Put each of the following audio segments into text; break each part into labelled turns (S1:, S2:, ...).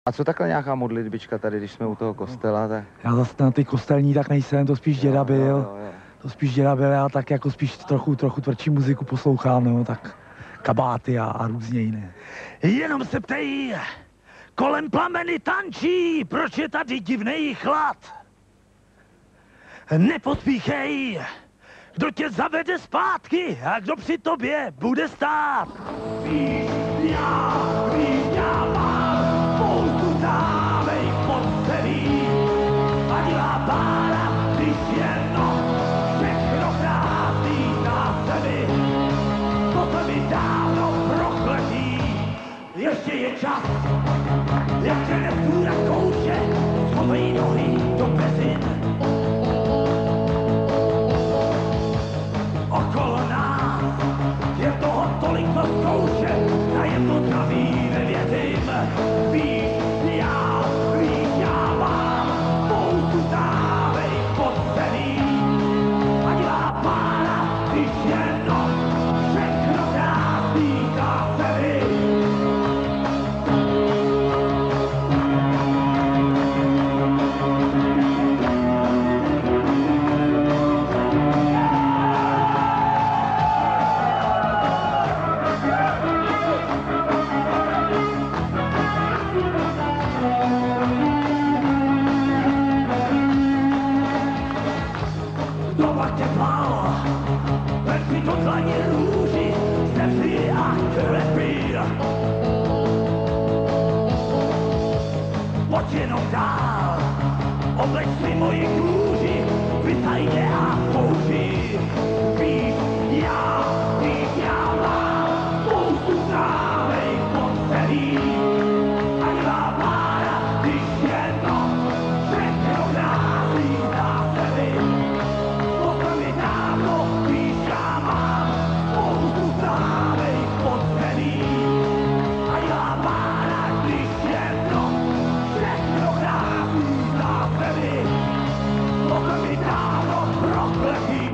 S1: A co takhle nějaká modlitbička tady, když jsme u toho kostela? Tak...
S2: Já zase na ty kostelní tak nejsem, to spíš děda byl.
S1: Jo.
S2: To spíš děda byl, já tak jako spíš trochu tvrdší muziku poslouchám, no, tak kabáty a různě jiné. Jenom se ptejí, kolem plameny tančí, proč je tady divnej chlad? Nepospíchej, kdo tě zavede zpátky a kdo při tobě bude stát. Víš, já mám spoustu známej podcelí a dělá pára, když jenom všechno krásný na zemi. To se mi dávno prokletí, ještě je čas, jak tě nesu na kouče, schovej nohy do bezin. Okolo nás je toho tolik, co zkouše, na jedno zdraví nevěřím. Víš, já mám spoustu známej podcelí a dělá pára, když jenom všechno krásný na zemi. Do dlaní růži, zemři a krepír. Pojď jenom dál, obleč si moji kůži, vytajně a použij. Víš, já mám spoustu známej podcelí a dělá pára, když jenom všechno krásný na zemi. To se mi dávno víš, já mám spoustu známej podcelí a dělá pára, když jenom všechno krásný na zemi. To se mi dávno prokletí.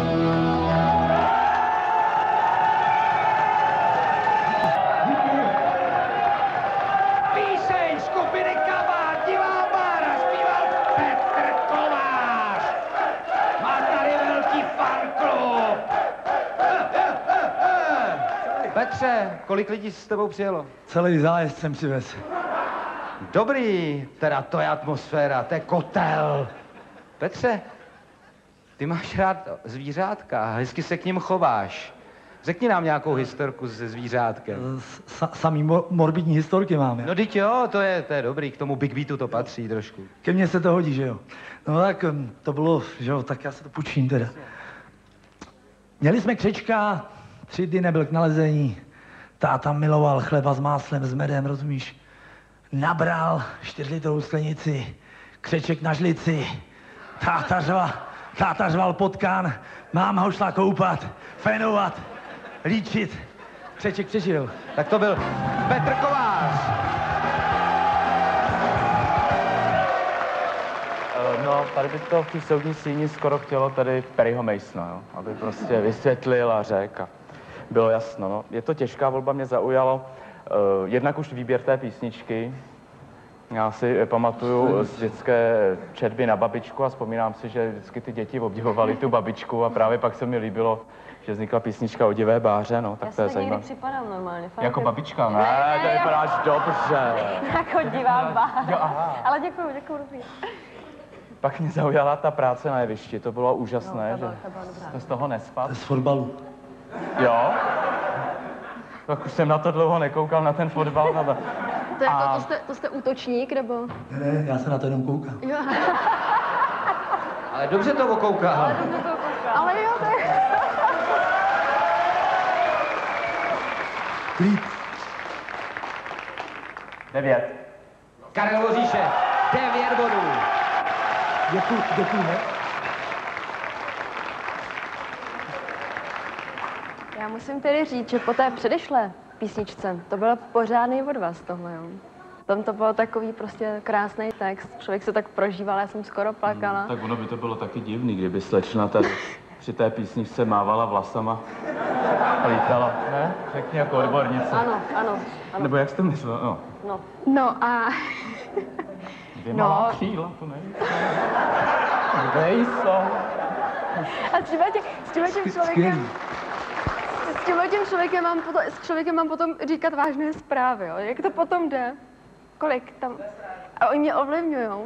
S3: Píseň skupiny Kabát, divá pára, zpíval Petr Kovář. Má tady velký fanklub.
S4: Petře, kolik lidí s tebou přijelo?
S2: Celý zájezd jsem si vez.
S4: Dobrý, teda to je atmosféra, to je kotel. Petře, ty máš rád zvířátka, hezky se k ním chováš. Řekni nám nějakou historku se zvířátkem.
S2: Samý morbidní historky máme.
S4: No teď jo, to je dobrý, k tomu Big Beatu to patří trošku.
S2: Ke mně se to hodí, že jo. No tak to bylo, že jo, tak já se to půjčím teda. Měli jsme křečka, 3 dny nebyl k nalezení. Táta miloval chleba s máslem, s medem, rozumíš? Nabral 4litrovou sklenici, křeček na žlici. Táta řval potkán, máma ho šla koupat, fénovat, líčit. Křeček přežil.
S4: Tak to byl Petr Kovář.
S5: No, tady by to v té soudní síni skoro chtělo tady Perryho Masona, jo? Aby prostě vysvětlil a řekl. Bylo jasno, no. Je to těžká volba, mě zaujalo. Jednak už výběr té písničky. Já si pamatuju z dětské četby na babičku a vzpomínám si, že vždycky ty děti obdivovaly tu babičku a právě pak se mi líbilo, že vznikla písnička o divé báře, no, tak to je zajímavé.
S6: Já si někdy připadám normálně. Fakt
S5: Jako babička? Ne, to vypadáš dobře.
S6: Jako divá báře. Ale děkuju, dobrý.
S5: Pak mě zaujala ta práce na jevišti, to bylo úžasné,
S6: No,
S5: že jsme z toho nespat.
S2: Z fotbalu.
S5: Jo? Tak už jsem na to dlouho nekoukal, na ten fotbal.
S6: To, jako, to jste útočník, nebo?
S2: Ne, já se na to jenom koukám.
S6: Jo.
S4: Ale dobře to okoukal.
S6: Ale jo, to je...
S2: Klid.
S5: 9.
S4: Karel Voříšek, 9 bodů.
S2: Děkuji, ne?
S6: Já musím tedy říct, že po té předešlé písničce to byl pořádný od vás tohle, jo. Tam to bylo takový prostě krásný text, člověk se tak prožíval, já jsem skoro plakala.
S5: Tak ono by to bylo taky divný, kdyby slečna tady při té písničce mávala vlasama Lítala, ne? Řekni jako odbornice.
S6: Ano.
S5: Nebo jak jsi to myslel? No.
S6: No. No a...
S5: Dvě malá křídla, to nejsou. Kde jsou?
S6: A s tímhletím člověkem mám potom říkat vážné zprávy, jo? Jak to potom jde? Kolik tam? A oni mě ovlivňujou.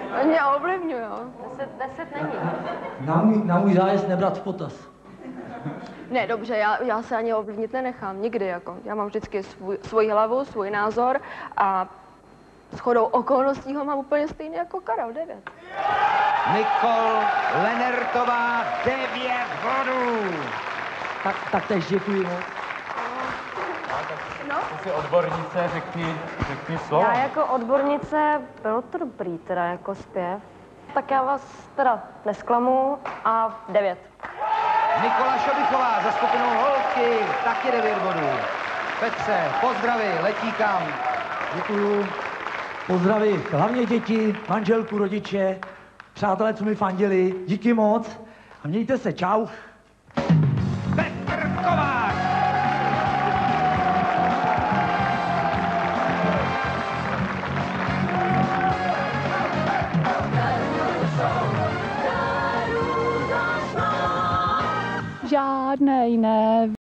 S6: 10 není.
S2: Na můj zájezd nebrat v potaz.
S6: Ne, dobře, já se ani ovlivnit nenechám, nikdy, jako. Já mám vždycky svoji hlavu, svůj názor a shodou okolností ho mám úplně stejný jako Karel, 9.
S4: Nikol Lenertová 9 bodů.
S2: Tak tež děkuji moc.
S6: No.
S5: Ty jsi odbornice, řekni slovo.
S7: Já jako odbornice, bylo to dobrý teda jako zpěv. Tak já vás teda nesklamu a 9.
S4: Nikola Šobichová za skupinou Holky, taky 9 bodů. Petře, pozdravy, letí kam?
S2: Děkuju. Pozdraví hlavně děti, manželku, rodiče, přátelé, co mi fandili. Díky moc a mějte se, čau.
S3: Petr Kovář.
S8: Žádnej ne.